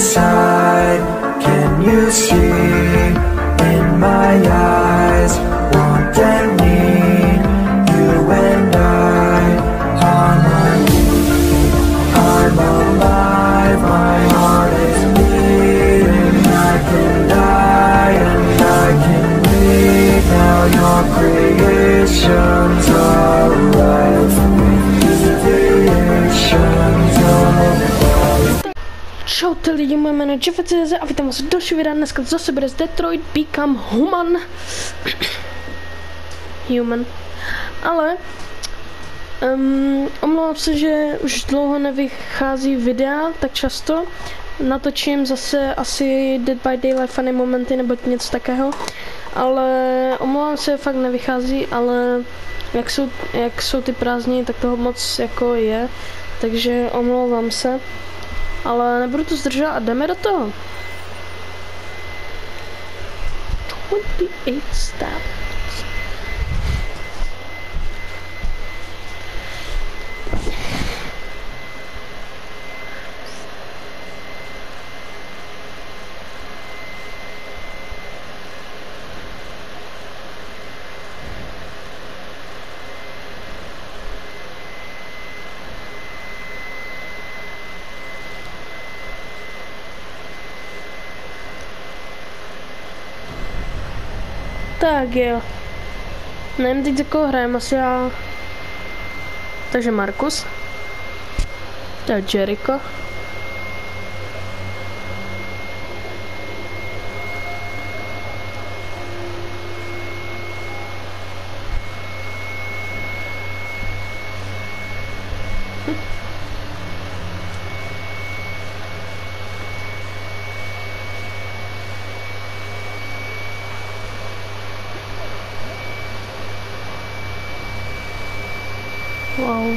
inside. Can you see in my eyes? Want and need you and I. Harmony, I'm alive. My heart is beating. I can die and I can breathe. Now your creations are alive. Creations are alive. Čaute lidi, moje jméno je Jeffy.cz a vítám vás v další videa. Dneska zase bude z Detroit Become Human. Human. Ale omlouvám se, že už dlouho nevychází videa tak často. Natočím zase asi Dead by Daylight funny momenty nebo něco takého. Ale omlouvám se, fakt nevychází, ale jak jsou ty prázdniny, tak toho moc jako je. Takže omlouvám se. Ale nebudu to zdržovat a jdeme do toho. 28 steps. Tak jo. Nevím teď, za koho hrajem, asi já. Takže Markus. To je Jericho. Wow.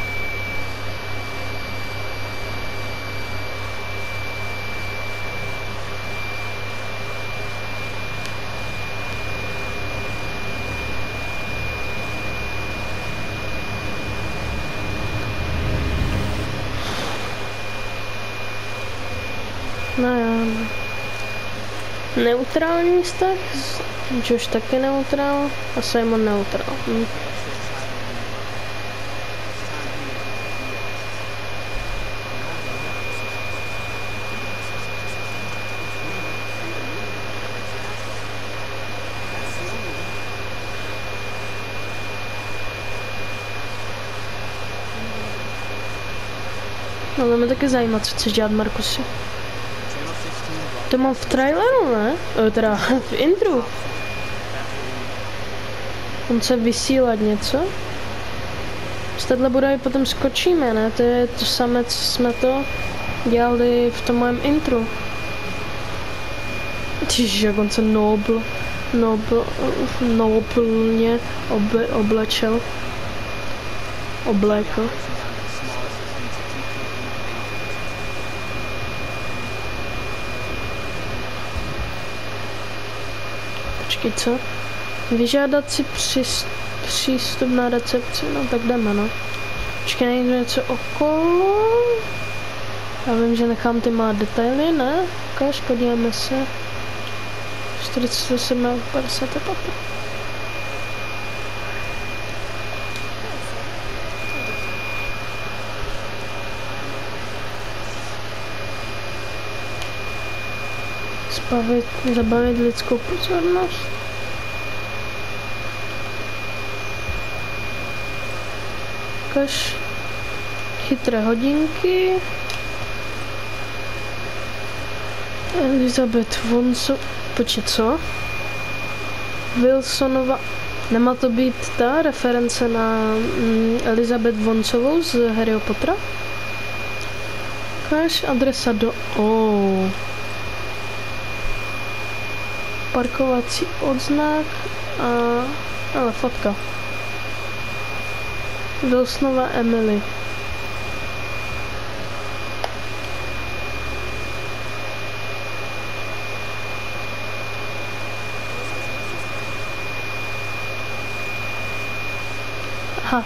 No jo. Neutrální vztah? Josh taky neutrál a Simon neutrál. No to mě taky zajímá, co chceš dělat, Markusi. To mám v traileru, ne? Teda v intru. On chce vysílat něco. Z téhle budovy potom skočíme, ne? To je to samé, co jsme to dělali v tom mém intru. Ježiš, jak on se noblně oblečel. Oblékl. Počkej, co? Vyžádat si přístup na recepci, no tak jdeme, no. Počkej, nejde něco okolo? Já vím, že nechám ty má detaily, ne? Ukáž, podíváme se. 47 55. Zabavit lidskou pozornost. Ukaž chytré hodinky. Elizabeth Vonso... Počkej, co? Wilsonova... Nemá to být ta reference na Elizabeth Vonsovou z Harryho Pottera? Ukaž adresa do... Oh. Parkovací odznak a... ale fotka. Wilsonova Emily. Aha.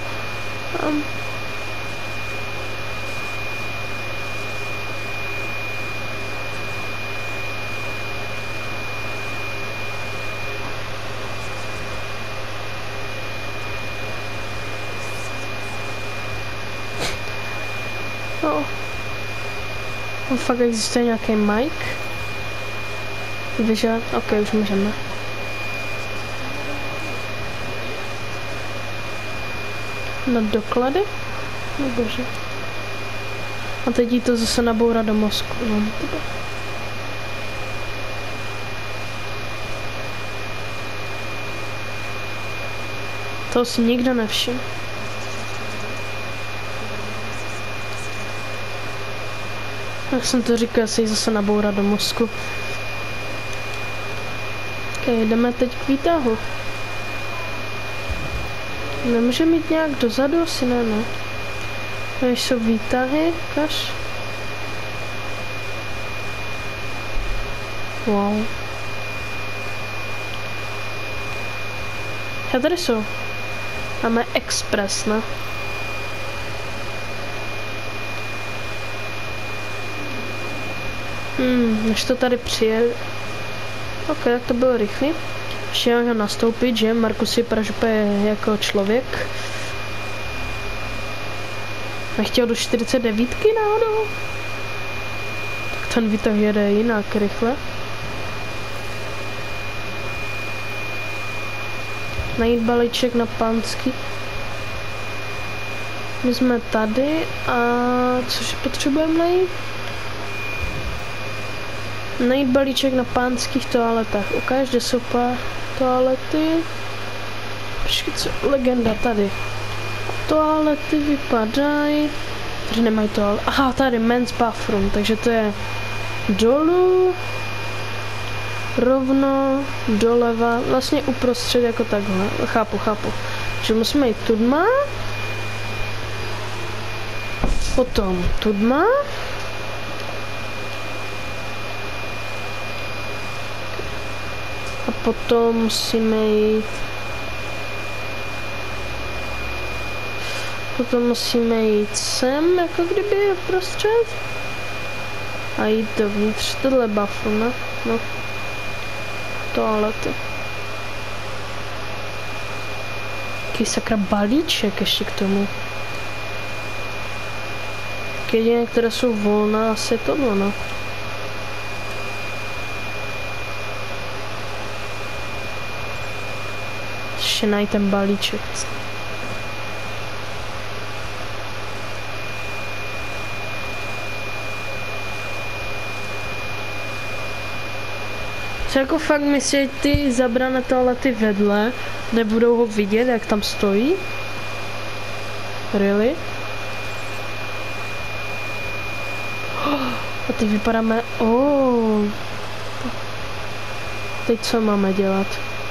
No. Fakt existuje nějaký mic? Vyže? Ok, už můžeme. Na doklady? No bože. A teď jí to zase nabourá do mozku. No, to si nikdo nevšiml. Jak jsem to říkal, já se jí zase nabourá do mozku. Ok, jdeme teď k výtahu. Nemůže mít nějak dozadu? Asi ne, no. Tady jsou výtahy, kaž. Wow. A tady jsou. Máme Express, ne? Než to tady přijede. Ok, tak to bylo rychlý. Ještě ho nastoupit, že? Markus si vypadá, že je jako člověk. Nechtěl do 49 náhodou? Tak ten výtah jede jinak rychle. Najít balíček na Pánský. My jsme tady a což potřebujeme najít? Najít balíček na Pánských toaletách. Ukáž, kde jsou toalety. Počkej, co? Legenda tady. Toalety vypadají. Tady nemají toalet. Aha, tady men's bathroom, takže to je dolů, rovno, doleva, vlastně uprostřed jako takhle. Chápu. Že musíme jít tudma, potom tudma, a potom musíme jít sem, jako kdyby uprostřed. A jít dovnitř, tohle bathroom, ne? No. Toalety. Jaký sakra balíček ještě k tomu. Jediné, které jsou volné, asi je tohle, no. Ještě najít ten balíček. Co jako fakt myslí, ty zabrané toalety vedle nebudou ho vidět, jak tam stojí? Really? A teď vypadáme... Teď co máme dělat?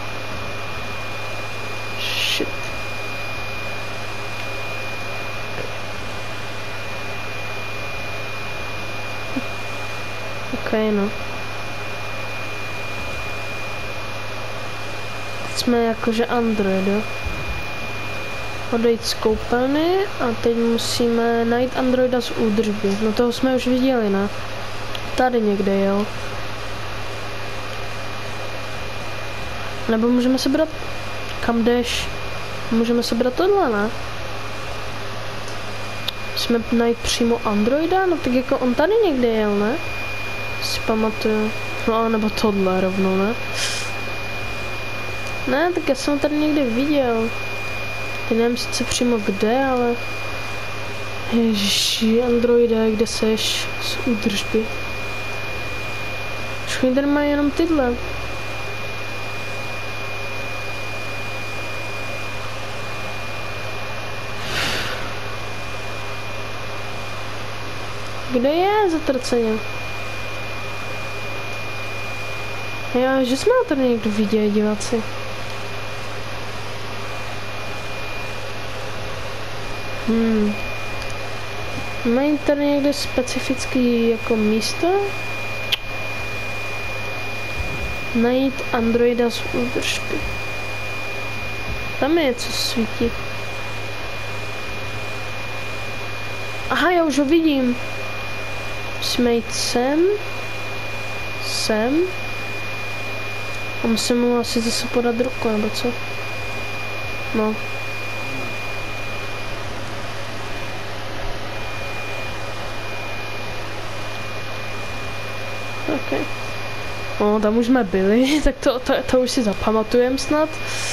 Shit. Ok, no. Jsme jakože Android, jo. Odejít z koupelny a teď musíme najít Androida z údržby. No toho jsme už viděli, ne? Tady někde, jo. Nebo můžeme se brát... Kam jdeš? Můžeme se brát tohle, ne? Musíme najít přímo Androida? No tak jako on tady někde jel, ne? Si pamatuju. No nebo tohle rovnou, ne? Ne, tak já jsem ho tady někde viděl. Teď nevím sice přímo kde, ale... Ježiši, Androide, kde seš? Z údržby. Všechny tady mají jenom tyhle. Kde je zatraceně? Jo, že jsme ho tady někdo viděli, diváci. Mají tady někde specifický jako místo? Najít Androida z údržby. Tam je něco svítí. Aha, já už ho vidím. Musíme jít sem. A musím mu asi zase podat ruku, nebo co? No. Okay. No, tam už jsme byli, tak to už si zapamatujem snad.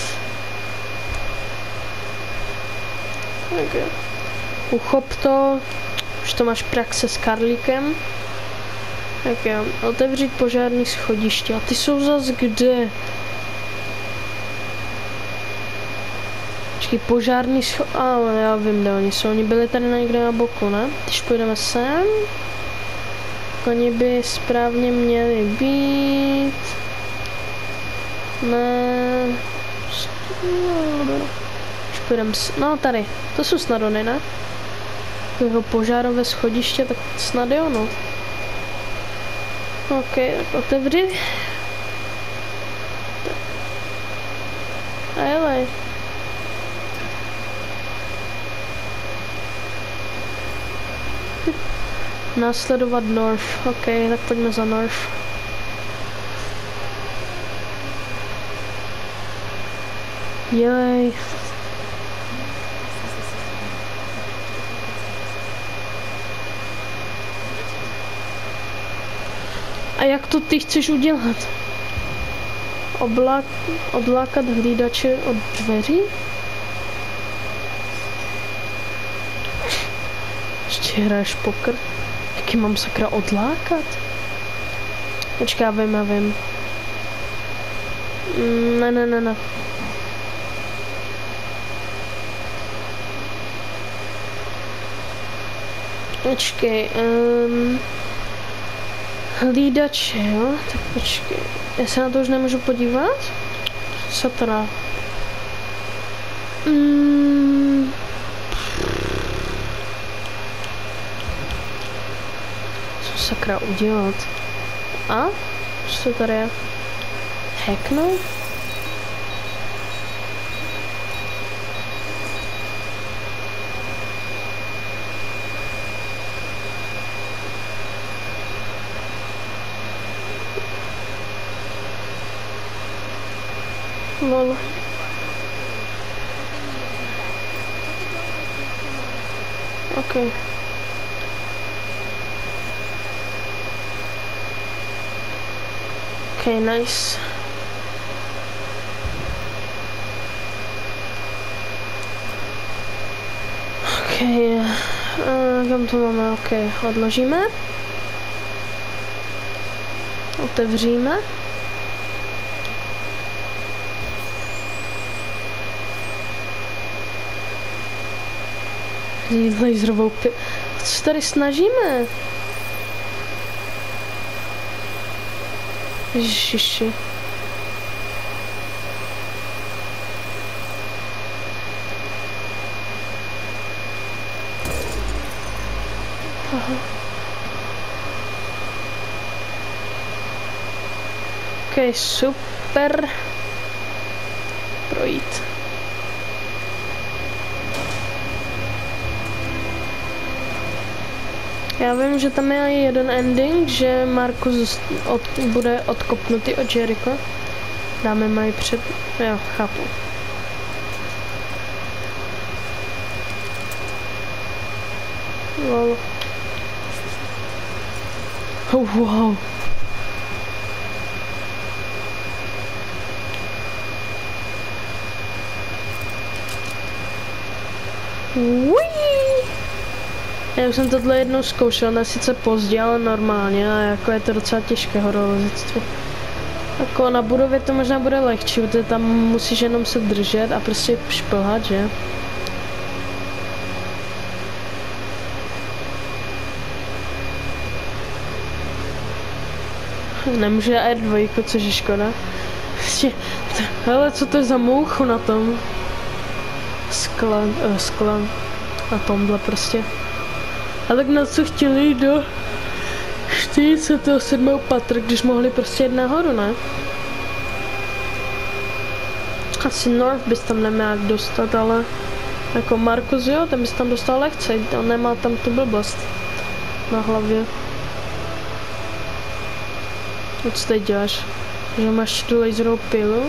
Okay. Uchop to, už to máš praxe s Karlíkem. Tak jo, otevřít požární schodiště. A ty jsou zas kde? Počkej, požární ale já vím, kde oni jsou. Oni byli tady někde na boku, ne? Když půjdeme sem, oni by správně měli být. Ne. Když půjdeme no tady, to jsou snad ony, ne? Jeho požárové schodiště, tak snad jo, no. OK, tak otevři. A jelej. Následovat North. OK, tak pojďme za North. Jelej. A jak to ty chceš udělat? Odlákat hlídače od dveří? Ještě hraješ poker? Jak je mám sakra odlákat? Počkej, já vím. Ne. Počkej, hlídače, jo? Tak počkej, já se na to už nemůžu podívat? Co teda? Co sakra udělat? A? Co to tady je? Hacknout? Lol. Okay. Okay, nice. Okay, kam to máme? Okay, odložíme. Otevříme. Laserovou co se tady snažíme? Ježiši. Aha. Ok, super. Projít. Já vím, že tam je jeden ending, že Markus bude odkopnutý od Jericho. Dáme mají před... Jo, chápu. Lol. Oh, wow. Já už jsem tohle jednou zkoušel, ne sice pozdě, ale normálně a jako je to docela těžké horolezectví. Jako na budově to možná bude lehčí, protože tam musíš jenom se držet a prostě šplhat, že? Nemůže R2, což je škoda. Hele, co to je za mouchu na tom? Skla. Na tomhle prostě. A tak na co chtěli jít do 47. patra, když mohli prostě jít nahoru, ne? Asi North bys tam neměl jak dostat, ale jako Markus, jo, ten bys tam dostal lehce, on nemá tam tu blbost na hlavě. Co teď děláš? Že máš tu laserovou pilu?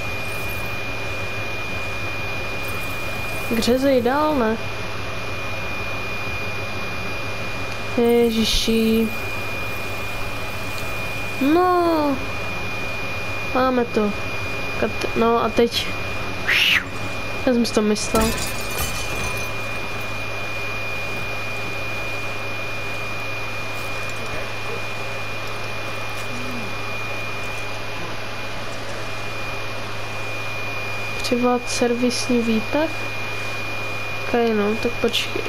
Gřezej dál, ne? Ježiši. No. Máme to. No a teď. Já jsem si to myslel. Přivolat servisní výtah? Okay, no, tak počkej.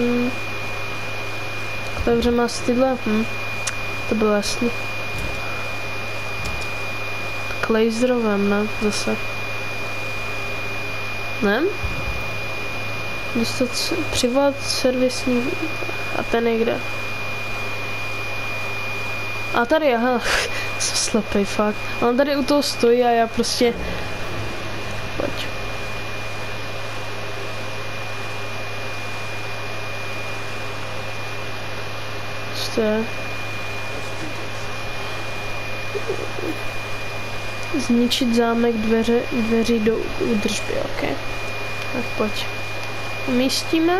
Otevřeme asi tyhle. To bylo jasný. Tak laserovém, ne? Zase. Ne? Dostat, přivolat servisní výtah. A ten je kde? A tady, aha. Jsem slepej, fakt. On tady u toho stojí a já prostě... Pojď. Co je? Zničit zámek dveří do údržby, ok. Tak pojď. Umístíme.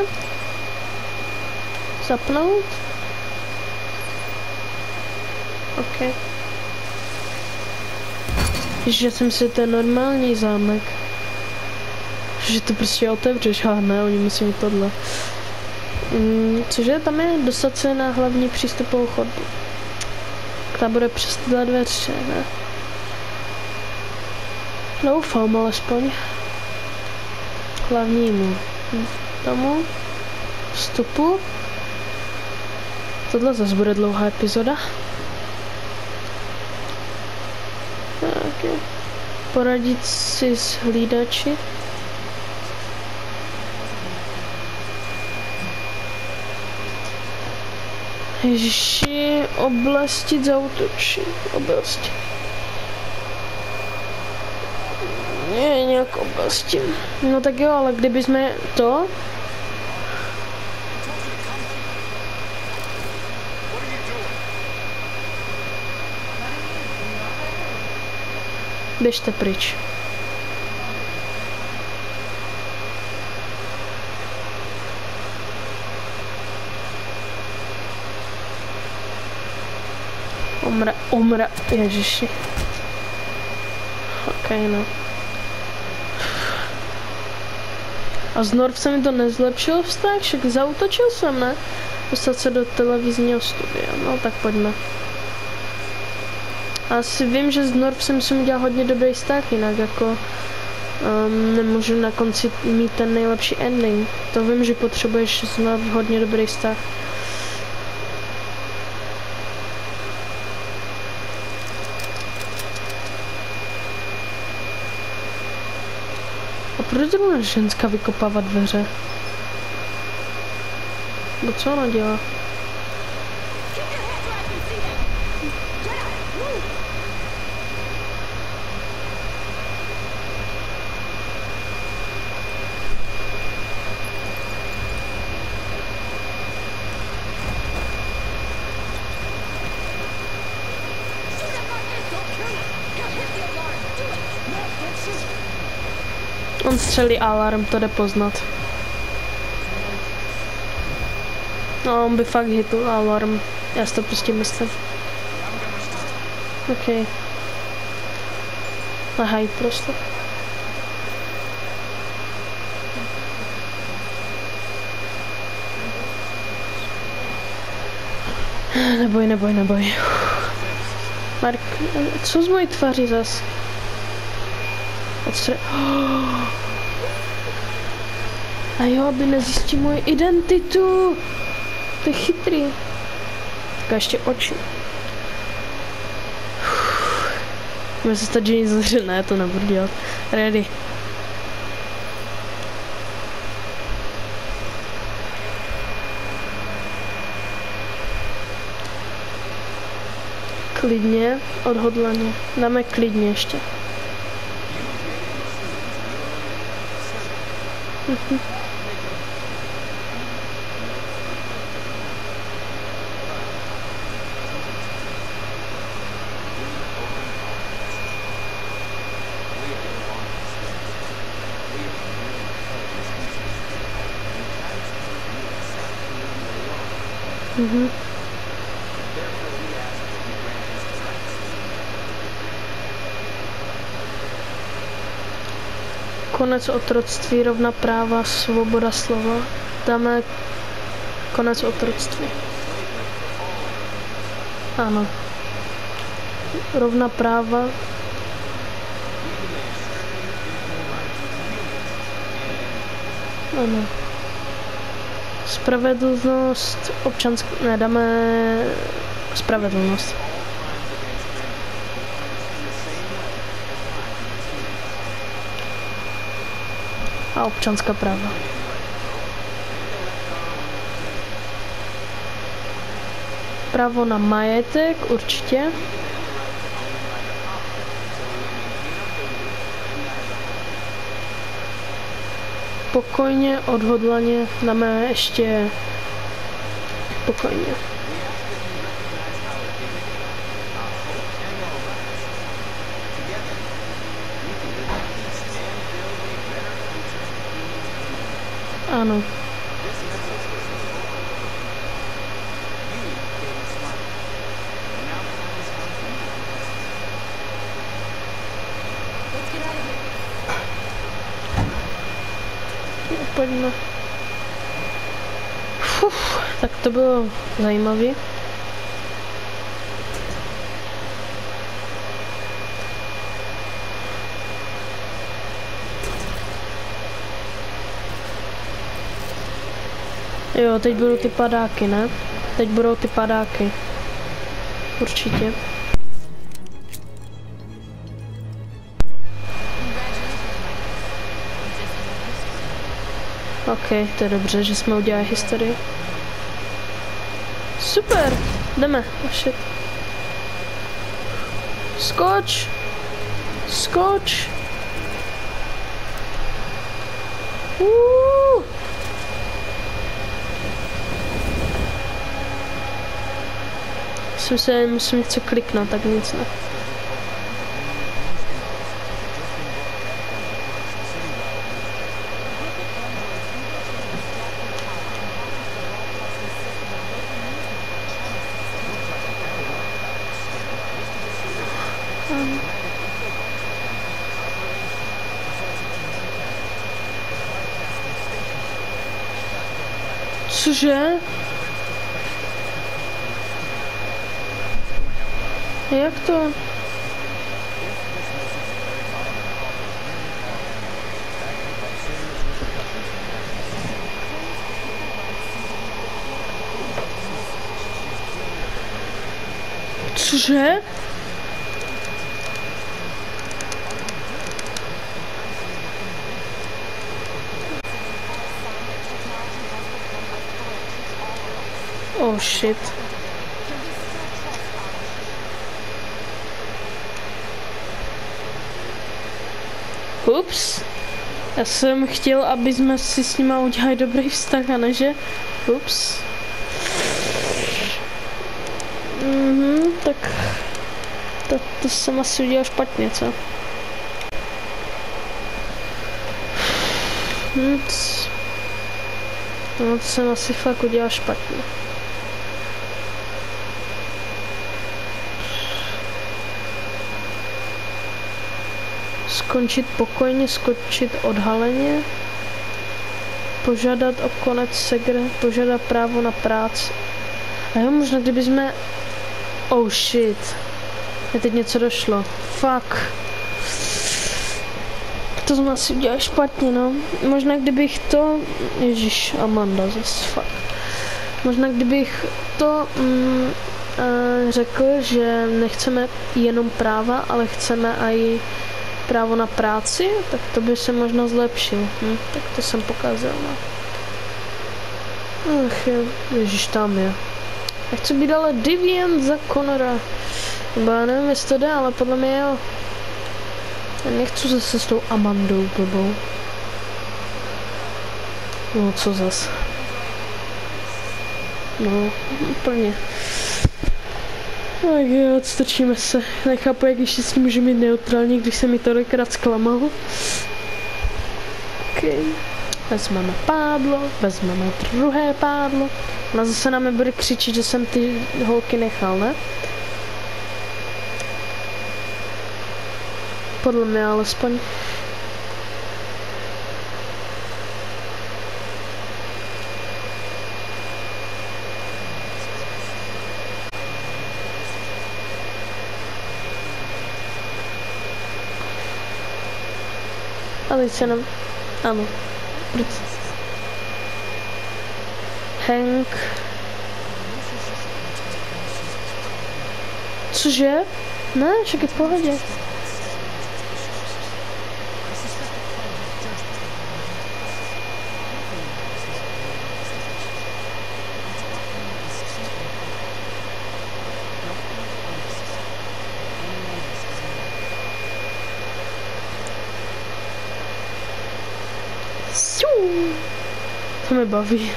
Zapnout. Ok. Že jsem si to normální zámek. Že to prostě otevřeš, ale ne, oni musí mít tohle. Cože tam je? Dostat se na hlavní přístupovou chodbu. Ta bude přes tyhle dveře, ne? Doufám alespoň. Hlavnímu tomu vstupu. Tohle zase bude dlouhá epizoda. Okay. Poradit si s hlídači. Ježiši, oblastit zaútočit. Oblasti. Ne, nějak oblasti. No tak jo, ale kdyby jsme to... Běžte pryč. Omra, ježiši. Ok, no. A z Norv se mi to nezlepšilo vztah, však zaútočil jsem, ne? Dostat se do televizního studia, no tak pojďme. Asi vím, že z Norv si musím udělat hodně dobrý vztah, jinak jako nemůžu na konci mít ten nejlepší ending. To vím, že potřebuješ z Norv hodně dobrý vztah. A proč zrovna ženská vykopává dveře? No co ona dělá? On střelí alarm, to jde poznat. No, on by fakt hitl alarm. Já si to prostě myslím. OK. Nahaj prostě. Neboj. Mark, co z mojí tváří zas? A jo, aby nezjistil moji identitu. To je chytrý. Tak ještě oči. Může se stát, že nic zře, ne, to nebudu dělat. Ready. Klidně, odhodlaně. Dáme klidně ještě. Konec otroctví, rovná práva, svoboda slova. Dáme konec otroctví. Ano. Rovná práva. Ano. Spravedlnost, občanské, ne, dáme spravedlnost. A občanská práva. Právo na majetek, určitě. Pokojně, odhodlaně, dáme ještě pokojně. Ano. Pojďme. Tak to bylo zajímavé. Jo, teď budou ty padáky, ne? Teď budou ty padáky. Určitě. OK, to je dobře, že jsme udělali historii. Super, jdeme. Oh shit. Skoč. Skoč. Musím něco kliknout, tak nic ne. Cože? Jak to? Cože? Oh shit. Ups. Já jsem chtěl, aby jsme si s nima udělali dobrý vztah, a ne že? Ups. Tak to jsem asi udělal špatně, co? No to jsem asi fakt udělal špatně. Skončit pokojně, skočit odhaleně, požádat o konec segre, požádat právo na práci. A jo, možná kdyby jsme... Oh shit. Mě teď něco došlo. Fuck. To jsme asi udělali špatně, no. Možná kdybych to... Ježíš, Amanda zase, fuck. Možná kdybych to řekl, že nechceme jenom práva, ale chceme i právo na práci, tak to by se možná zlepšil. Tak to jsem pokazil, no. Ach jo, ježiš, tam je. Já chci být ale Deviant za Connora. Nebo já nevím, jestli to jde, ale podle mě jo. Já nechci zase s tou Amandou blbou. No, co zas? No, úplně. Tak jo, odstrčíme se. Nechápu, jak ještě s tím můžu mít neutrální, když se mi tolikrát zklamal. OK. Vezmeme pádlo, vezmeme druhé pádlo. Ona zase na mě bude křičet, že jsem ty holky nechal, ne? Podle mě alespoň. A teď se nám... Ano. Hank. Cože? Ne, však je v pohodě. To mě baví.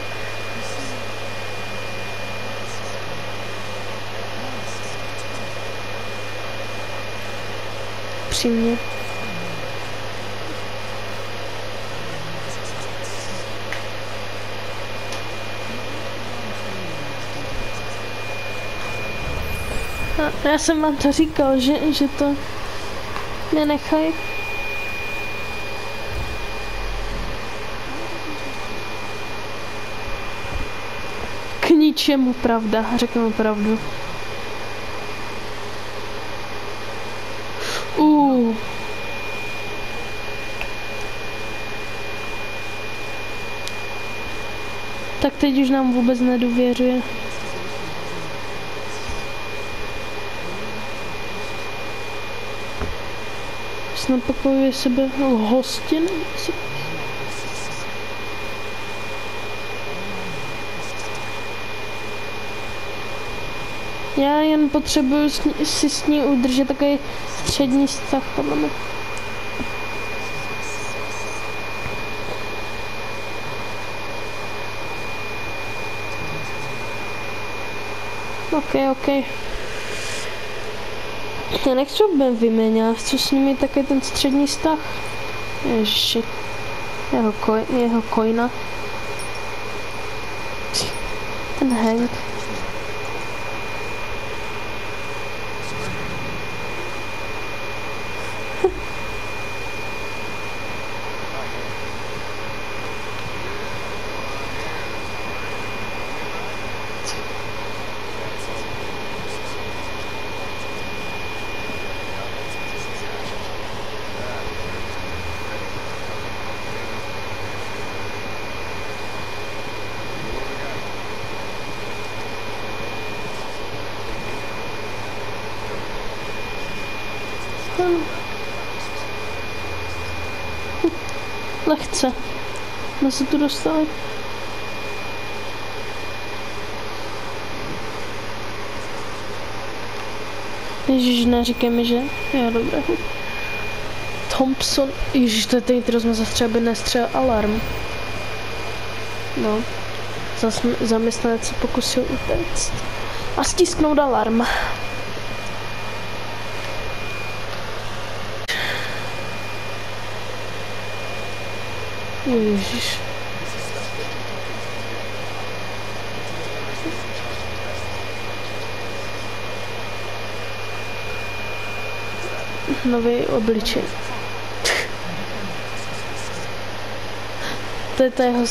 Přímě. Já jsem vám to říkal, že to nenechaj. K ničemu, pravda, řeknu pravdu. Tak teď už nám vůbec nedůvěřuje. Znepokojuje sebe hostin. Já jen potřebuju si s ní udržet takový střední vztah, podle mě. OK. Já nechci vyměňovat, chci s nimi taky ten střední vztah. Ježiši. Jeho coina. Ten Hank. Lehce. My se tu dostali. Ježiš, neříkej mi, že? Jo, dobré. Thompson. Ježiš, to je ten, který jsme zastřeli, aby nestřel alarm. No. Zaměstnanec se pokusil utéct. A stisknout alarm. Ježiš. Nový obličej. To je jeho...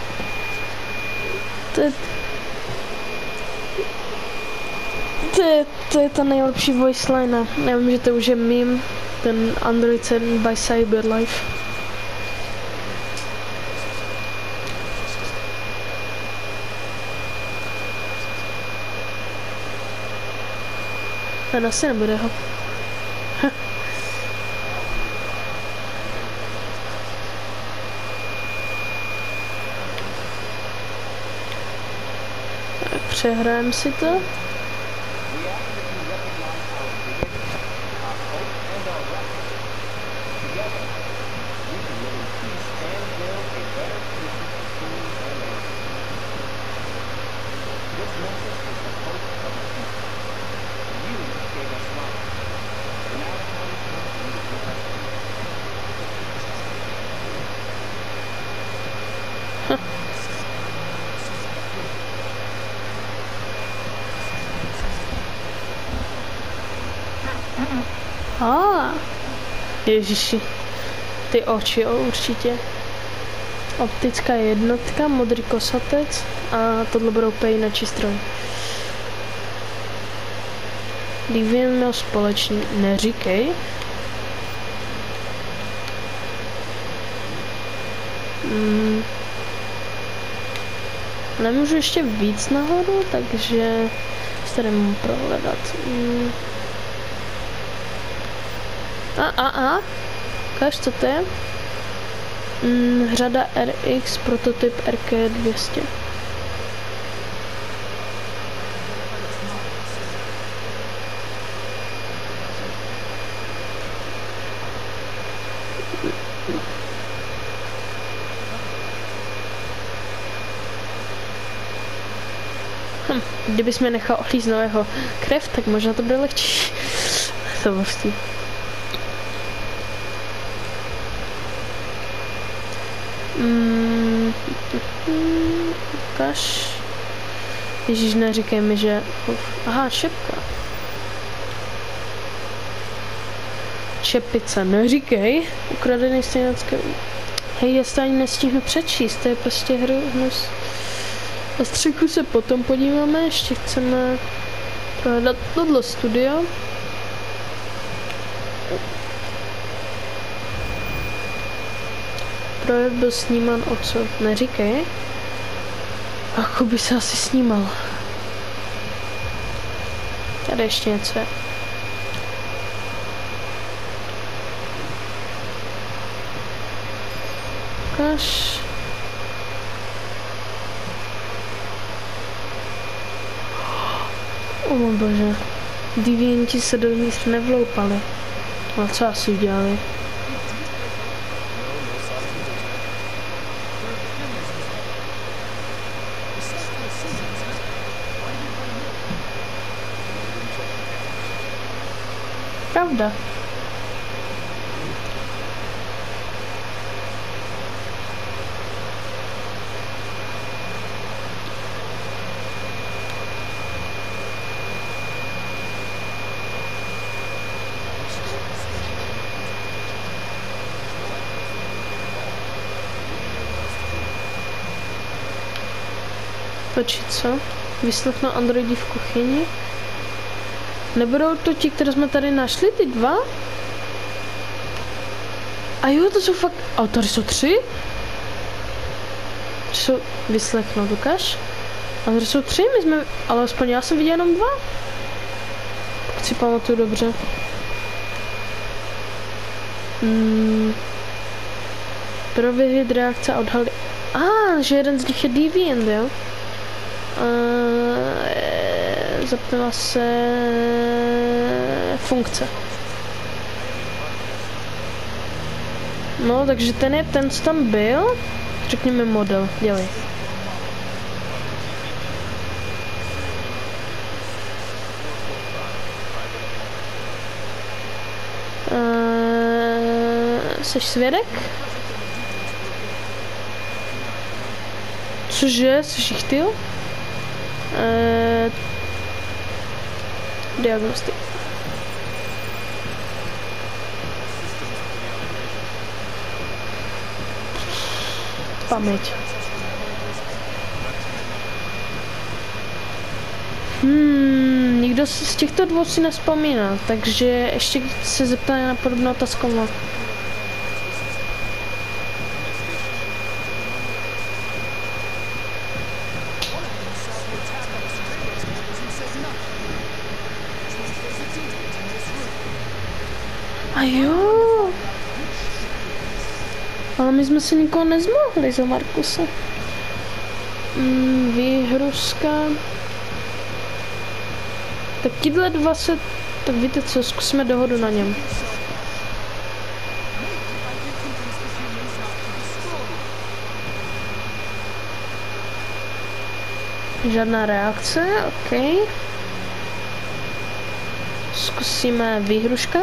To je ta nejlepší voice line. Nevím, že to už je meme. Ten Android 7 by Cyberlife. Ten asi nebude ho. Tak přehrajeme si to. Ježiši. Ty oči, jo, určitě. Optická jednotka, modrý kosatec a tohle budou úplně jináčí stroj. Deviant měl společný, neříkej. Nemůžu ještě víc nahoru, takže se tady můžu prohledat. Ukáž, co to je? Řada RX, prototyp RK200. Kdybys mě nechal ohlízt nového krev, tak možná to bude lehčí. To vlastně. Ukaž. Ježíš, neříkej mi, že... Aha, šepka. Čepice, neříkej. Ukradený stejnacké... Hej, já se ani nestihnu přečíst, to je prostě hnus. Na střechu se potom podíváme, ještě chceme prohledat tohle studio. Projekt byl sníman odsud, neříkej. Ako by se asi snímal. Tady ještě něco je. Ukaž. O můj bože. Devianti se dovnitř nevloupali. No co asi udělali? Pravda. Počkej, co? Vyslechnu androidi v kuchyni? Nebudou to ti, které jsme tady našli, ty dva? A jo, to jsou fakt... A tady jsou 3? Jsou... Vyslechnout, ukáž? A tady jsou 3, my jsme... Ale aspoň já jsem viděl jenom 2. Pokud si pamatuju dobře. Prověřit reakce a odhalit... že jeden z nich je Deviant, jo? Zeptala se funkce. No, takže ten je ten, co tam byl. Řekněme model, dělej. Seš svědek? Cože? Jsi chtěl? Diagnostik. Paměť. Nikdo z těchto dvou si nespomíná, takže ještě se zeptá na podobnou otázku. A jo. Ale my jsme se nikoho nezmohli za Markuse. Výhruska. Tak tyhle dva se... Tak víte co, zkusíme dohodu na něm. Žádná reakce, ok. Zkusíme výhruška.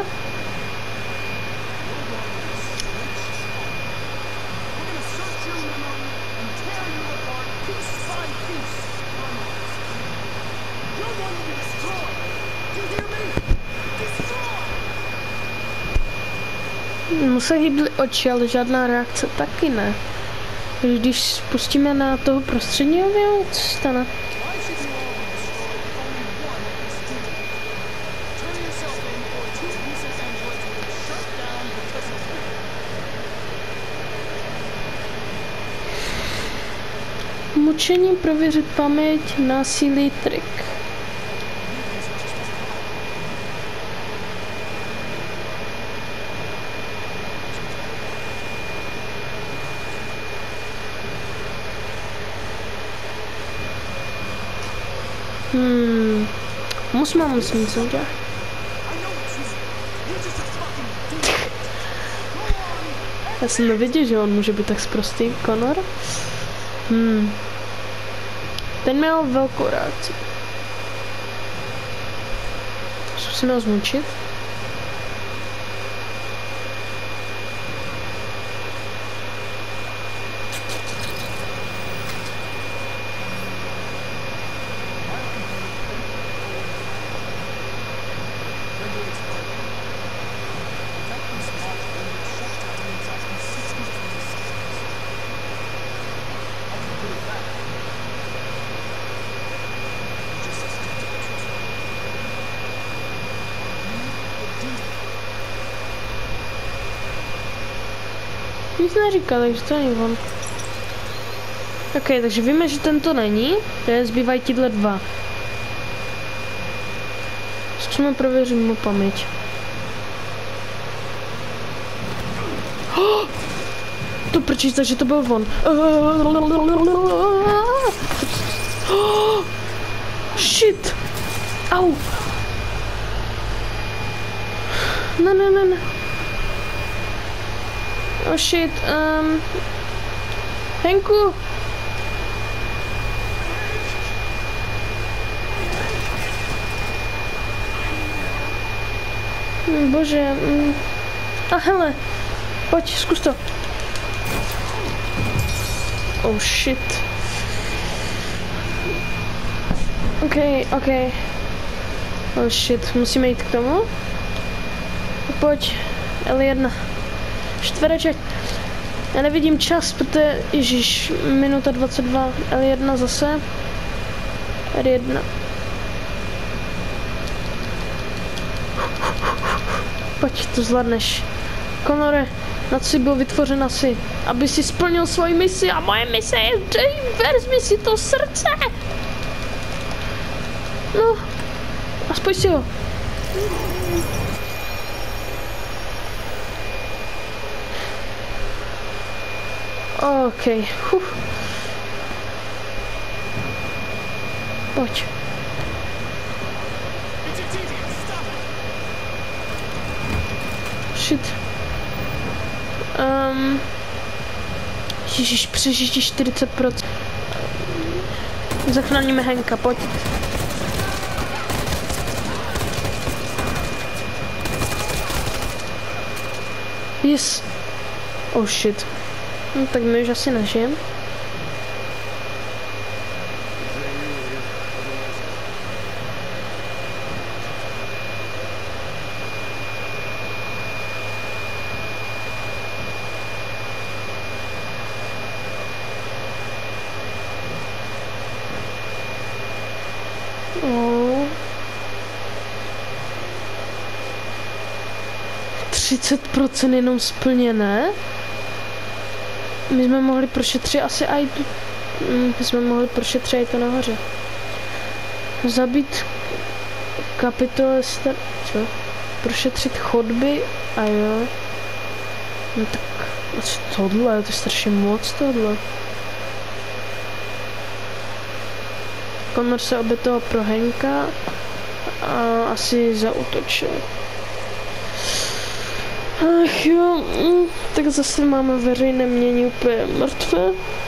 Mu se hýbly oči, ale žádná reakce taky ne. Když spustíme na toho prostředního vělu, co stane? Mučení, prověřit paměť, násilí, trik. Musím co dělat. Já jsem nevěděl, že on může být tak sprostý, Connor. Ten měl velkou reakci. Zkusíme ho zmučit. Nic neříkal, takže to není on. Ok, takže víme, že tento není, takže zbývají tyhle dva. Zkusíme prověřit mu paměť. To proč, takže to byl on. Shit! Au! Ne. Oh shit, Henku! Bože, a hele, pojď, zkus to. Oh shit. Ok. Oh shit, musíme jít k tomu. Pojď, L1. Čtvereček. Já nevidím čas, protože, ježiš, minuta 22, L1 zase. R1. Pojď, to zvládneš. Connore, na co jsi byl vytvořen asi? Aby si splnil svoji misi a moje mise je, vezmi si to srdce. No, aspoň si ho. OK. Pojď. Shit. Ježiš, přežití 40%. Zachráníme Henka, pojď. Yes. Oh shit. No, tak my už asi nežijem. Oh. 30% jenom splněné. My jsme mohli prošetřit asi i tu... My jsme mohli prošetřit i to nahoře. Zabít kapitole star... Co? Prošetřit chodby a jo. No tak... Co tohle? To je strašně moc tohle. Connor se obětoval pro Henka a asi zaútočil. Ach jo, tak zase máme veřejné mění úplně mrtvé.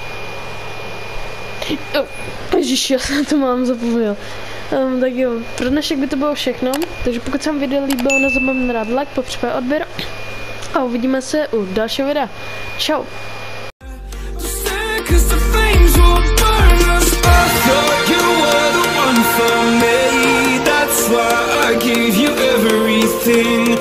Ježiši, já se na to mám zapomněl. Tak jo, pro dnešek by to bylo všechno, takže pokud se vám video líbilo, nezapomeňte dát like, popřípadě odběr a uvidíme se u dalšího videa. Čau. I gave you everything.